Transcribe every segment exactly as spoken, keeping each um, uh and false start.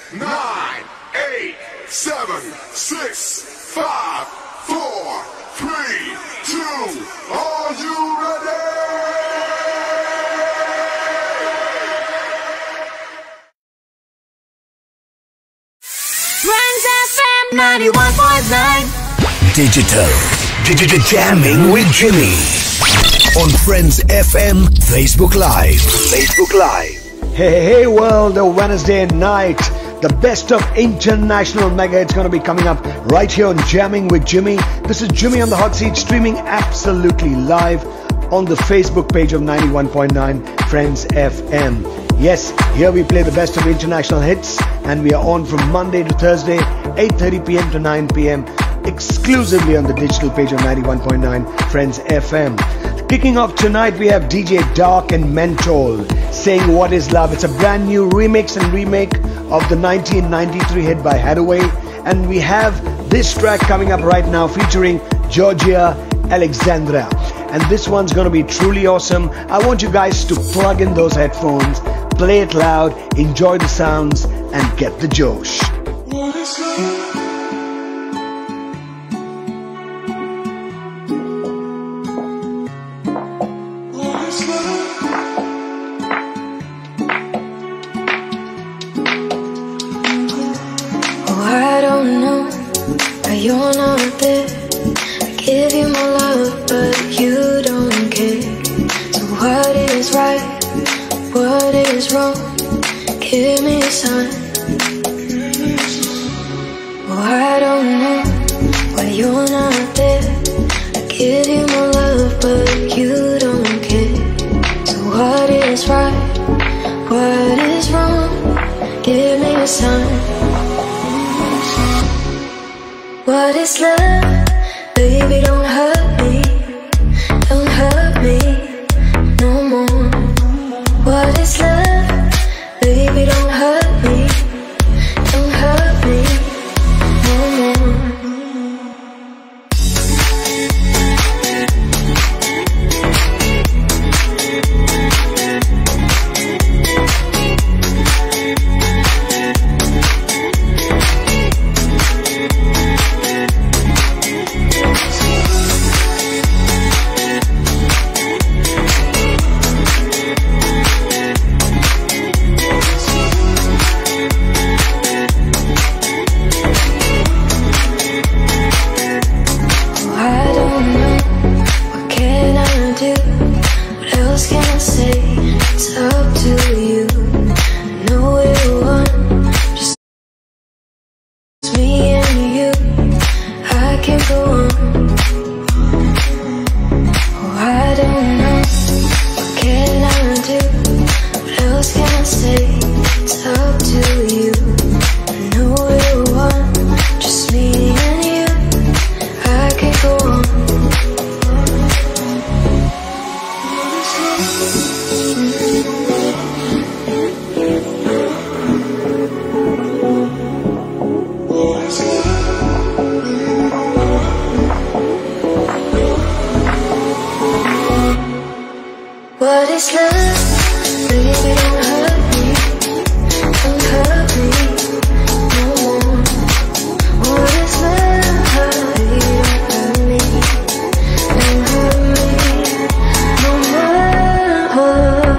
nine, eight, seven, six, five, four, three, two, are you ready? Friends F M ninety-one point nine Digital. Digital Jamming with Jimmy. On Friends F M Facebook Live. Facebook Live. Hey, hey, hey world, a Wednesday night. The best of international mega hits going to be coming up right here on Jamming with Jimmy. This is Jimmy on the Hot Seat, streaming absolutely live on the Facebook page of ninety-one point nine Friends F M. Yes, here we play the best of international hits, and we are on from Monday to Thursday, eight thirty p.m. to nine p.m. exclusively on the digital page of ninety-one point nine Friends F M. Kicking off tonight, we have D J Dark and Menthol saying What Is Love. It's a brand new remix and remake of the nineteen ninety-three hit by Hathaway. And we have this track coming up right now featuring Georgia Alexandra. And this one's going to be truly awesome. I want you guys to plug in those headphones, play it loud, enjoy the sounds, and get the josh. What is love? You're not there. I give you my love, but you don't care. So what is right? What is wrong? Give me a sign. Oh, I don't know why you're not there. I give you my love, but you don't care. So what is right? What is wrong? Give me a sign. What is love? Baby, don't hurt me. Don't hurt me no more. What is love? Baby, don't hurt me. Don't hurt me no more. What is love? Baby, don't hurt me. Don't hurt me no more. What is love? Baby, don't hurt me. Don't hurt me no more.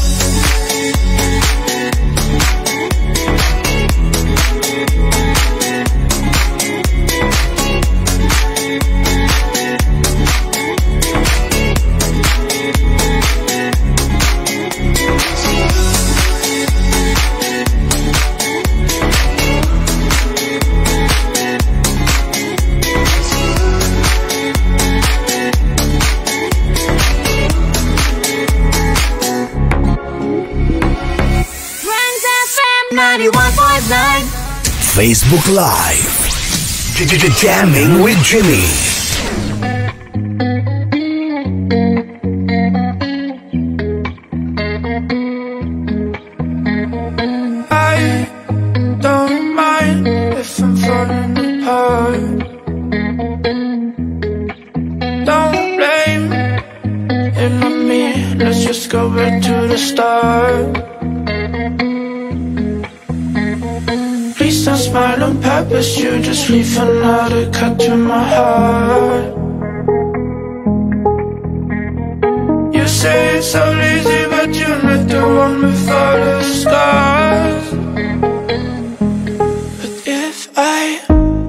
ninety-one point nine Facebook Live. Jamming with Jimmy. I don't mind if I'm falling apart. Don't blame it on me. Let's just go back to the start. smile on purpose, you just leave another cut to my heart. You say it's so easy, but you're not the one with all the scars. But if I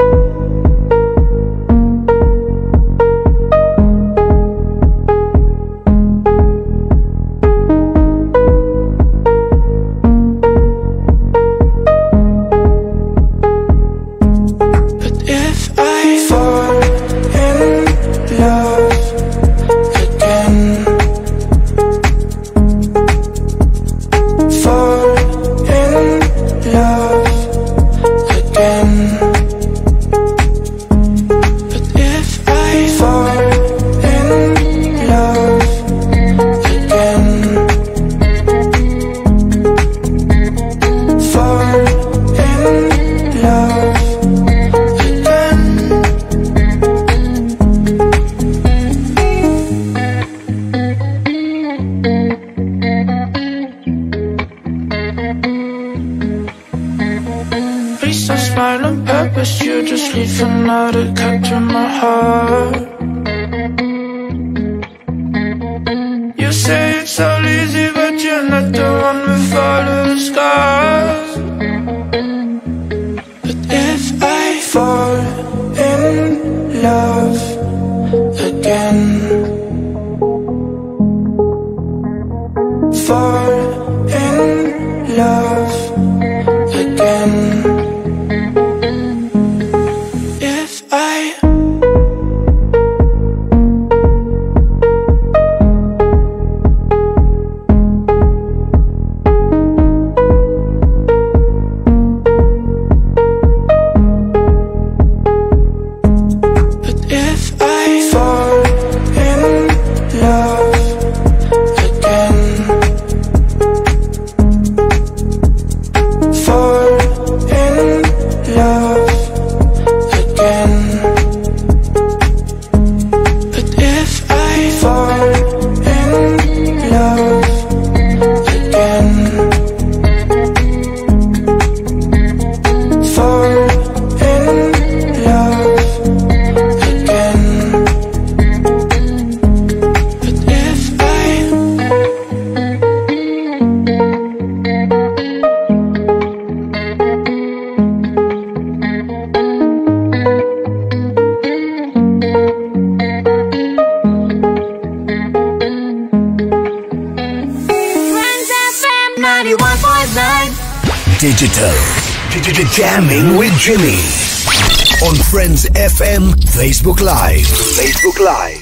another cut to my heart. You say it's so easy, but you're not the one with all the scars. But if I fall in love again, fall in love again. Digital. Jamming with Jimmy. On Friends F M, Facebook Live. Facebook Live.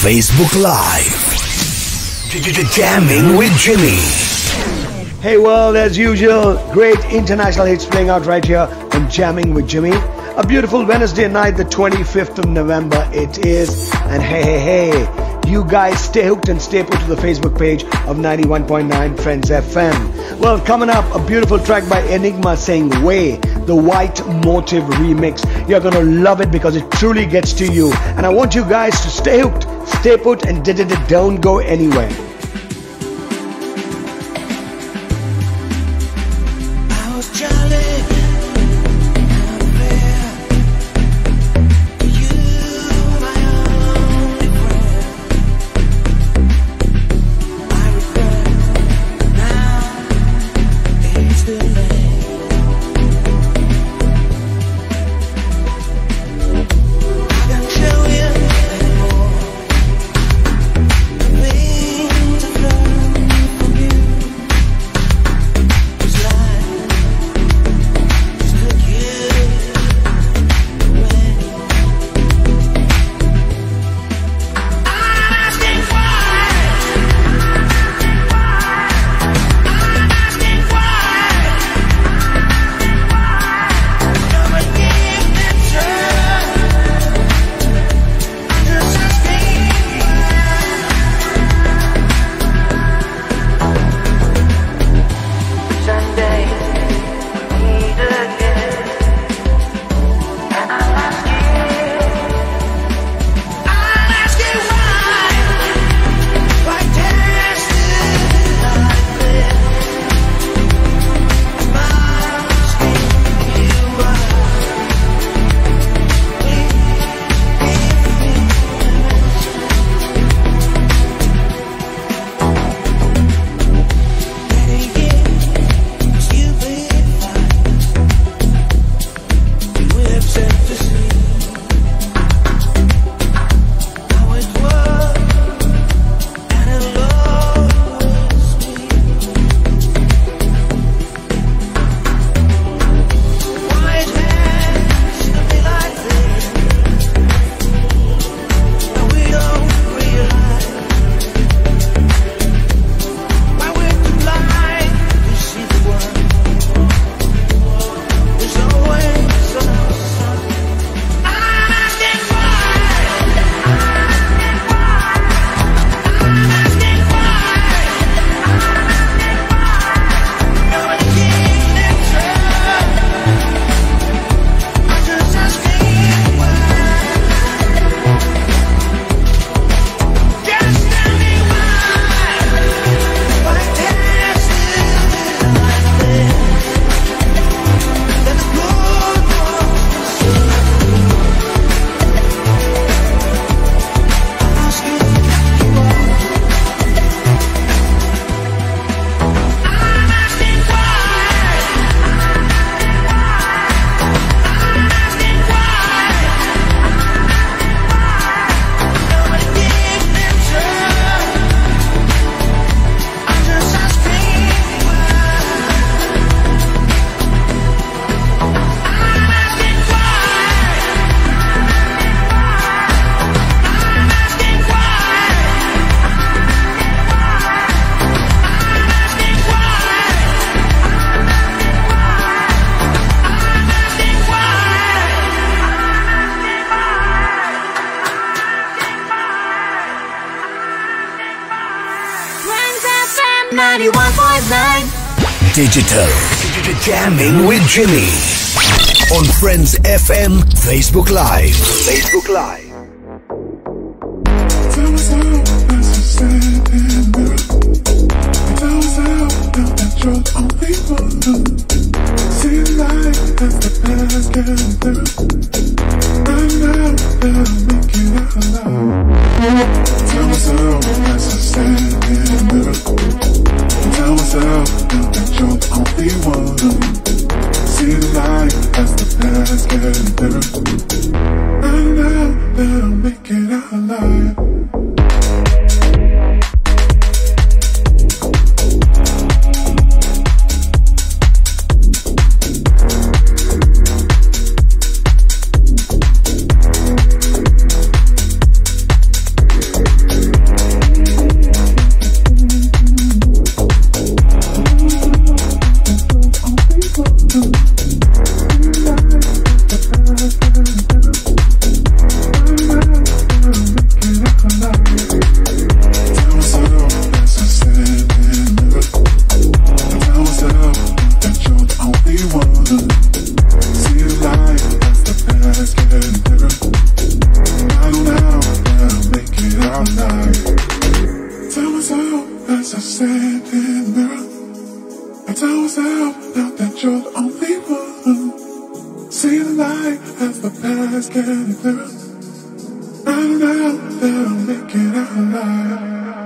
Facebook Live. Jamming with Jimmy. Hey world, as usual, great international hits playing out right here on Jamming with Jimmy. A beautiful Wednesday night, the twenty-fifth of November it is. And hey, hey, hey, you guys stay hooked and stay put to the Facebook page of ninety-one point nine Friends F M. Well, coming up, a beautiful track by Enigma saying Way, the White Motive remix. You're gonna love it because it truly gets to you. And I want you guys to stay hooked, stay put, and don't go anywhere. ninety-one point nine Digital Jamming with Jimmy on Friends F M Facebook Live. Facebook Live. Tell us how necessary and good. Tell us how that you're only one. See life as the past getting through. Right now that I'm making it alive. Tell us how necessary and good. Tell myself that you're only one. See life as the past getting through. Right now that I'm making it alive. standing there. I tell myself now that you're the only one. See the light as the past getting clearer. I don't know that I'll make it out alive.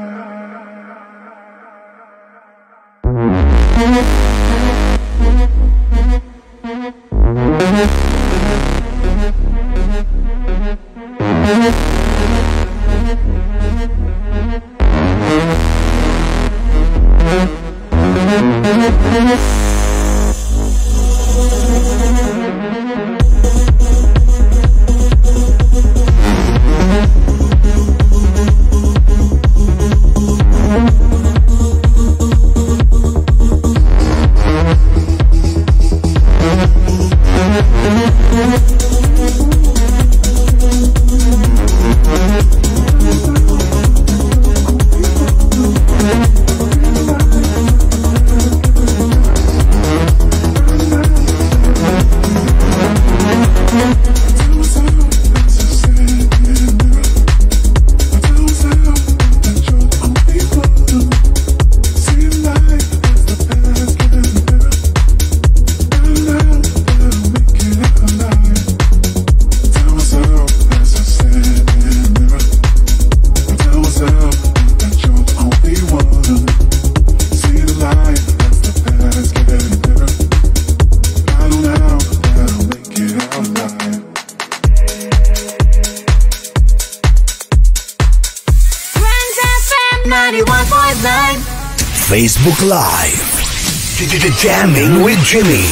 Facebook Live. Jamming with Jimmy.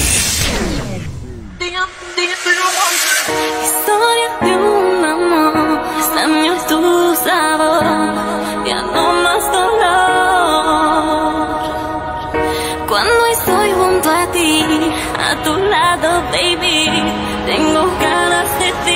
Historia de un amor, extraño tu sabor, ya no más dolor. Cuando estoy junto a ti, a tu lado, baby, tengo ganas de ti.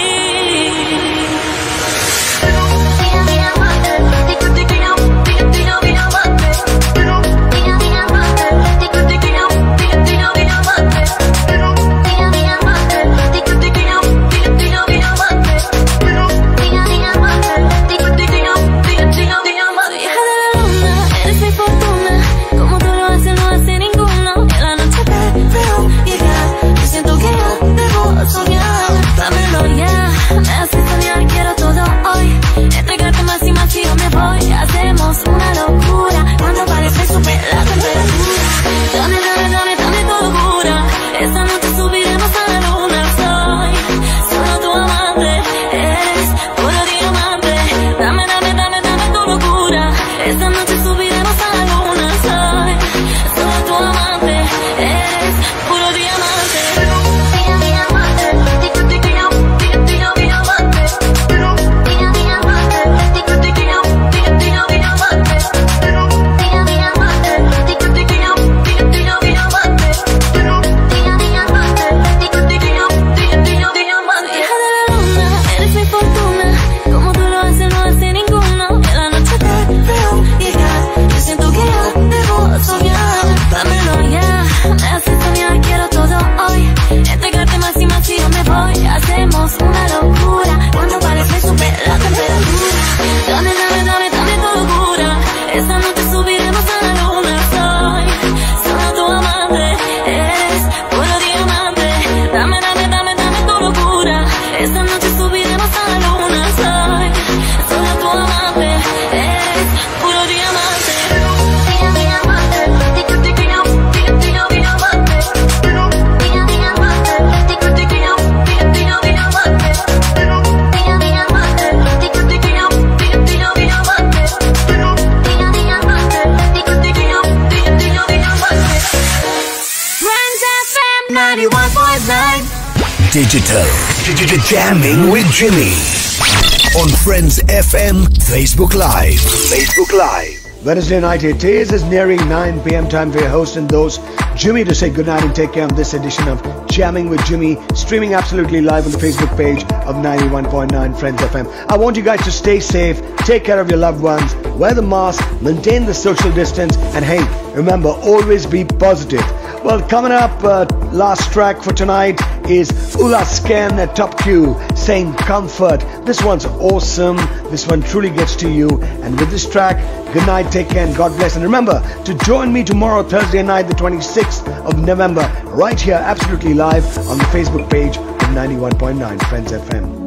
Hacemos una locura cuando parece super la temperatura. Dame, dame, dame, dame tu locura. Esta noche subiremos a la luna. Soy solo tu amante, eres puro diamante. Dame, dame, dame, dame tu locura. Esta noche subiremos a la luna. Soy solo tu amante, eres puro diamante. Hacemos una locura cuando parece super la temperatura. Dame, dame, dame, dame tu locura. Esta noche subiremos a la luna. Soy solo tu amante, eres puro diamante. Dame, dame, dame, dame tu locura. Esta noche subiremos a la luna. Soy solo tu amante, eres puro diamante. ninety-one point nine Digital. Jamming with Jimmy. On Friends F M, Facebook Live. Facebook Live. Wednesday night it is. It's nearing nine p.m. time for your host and those, Jimmy, to say goodnight and take care of this edition of Jamming with Jimmy, streaming absolutely live on the Facebook page of ninety-one point nine Friends F M. I want you guys to stay safe, take care of your loved ones, wear the mask, maintain the social distance, and hey, remember, always be positive. Well, coming up, uh, last track for tonight is Ulasken at Top Q saying comfort. This one's awesome. This one truly gets to you. And with this track, good night, take care, and God bless. And remember to join me tomorrow, Thursday night, the twenty-sixth of November, right here, absolutely live on the Facebook page of ninety-one point nine Friends F M.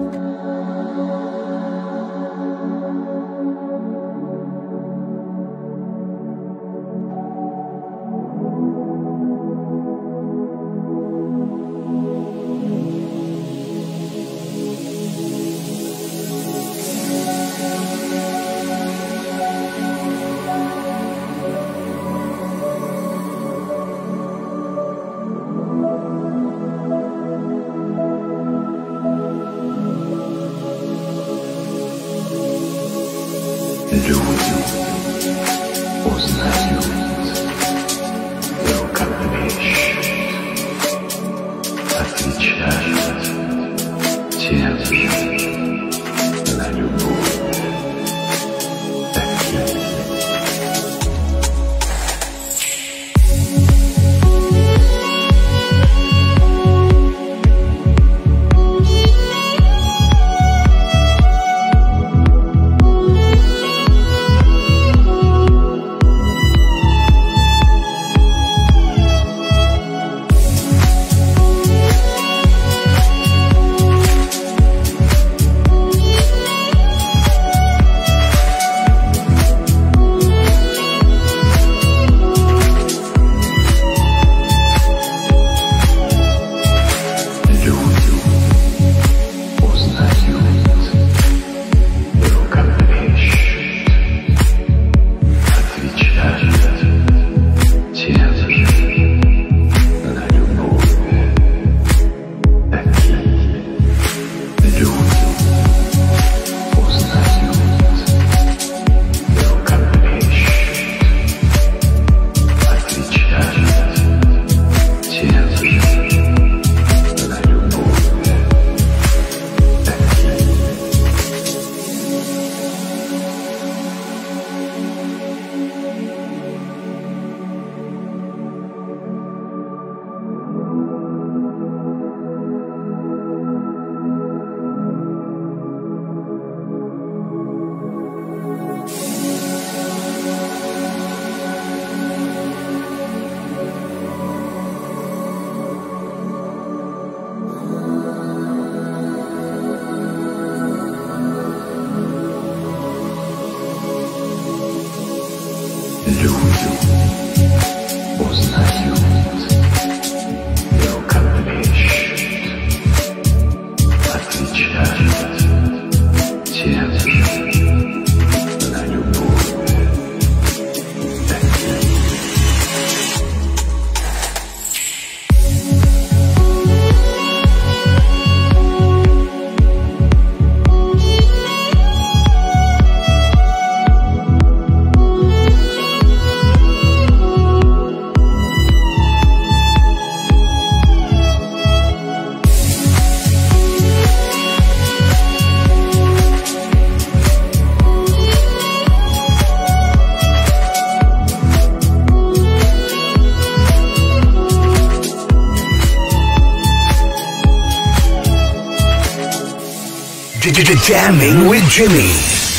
Jamming with Jimmy.